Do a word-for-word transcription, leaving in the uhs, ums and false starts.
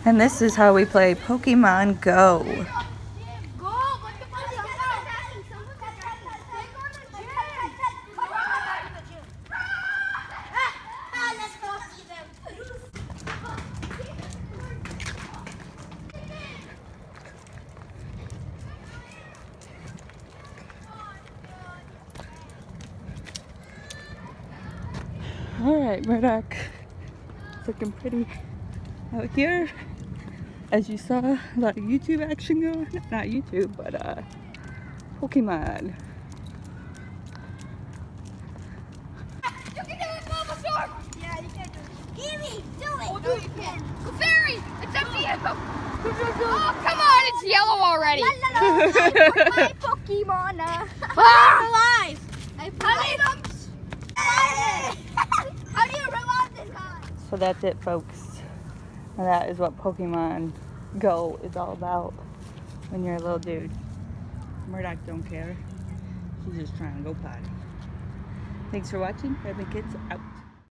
And this is how we play Pokemon Go. Alright, Murdoch. It's looking pretty out here. As you saw, a lot of YouTube action going. Not YouTube, but uh, Pokemon. You can do it, Bulbasaur! Yeah, you can do it. Gimme, do it! Oh, do it, you can. Clefairy, it's up to you! Oh, come on, it's yellow already! La, la, la. My Pokemon! Uh, ah! I'm alive! I put How do you reload this guy? So that's it, folks. And that is what Pokemon Go is all about when you're a little dude. Murdoch don't care. She's just trying to go potty. Thanks for watching. Redmond Kids out.